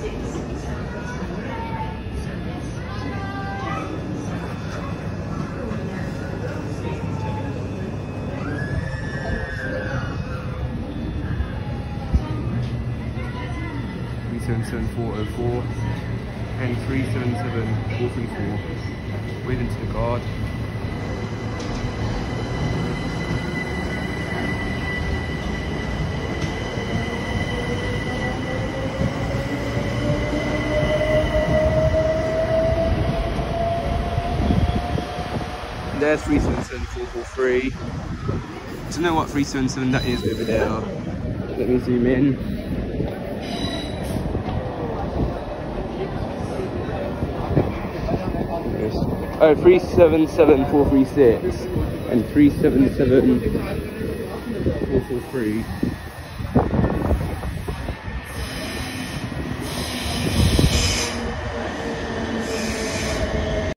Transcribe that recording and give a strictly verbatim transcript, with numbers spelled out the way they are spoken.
three seven seven four oh four and three seven seven four three four. Waving to the guard. There's three seven seven four four three. Do you know what three seven seven that is over there? Let me zoom in. Oh, three seven seven four three six and three seven seven four four three.